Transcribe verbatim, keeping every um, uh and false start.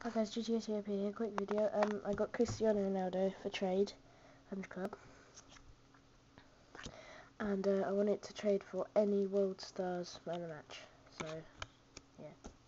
Hi guys, G T S here, here, quick video. Um, I got Cristiano Ronaldo for trade, one hundred club, and uh, I want it to trade for any World Stars man of the match. So, yeah.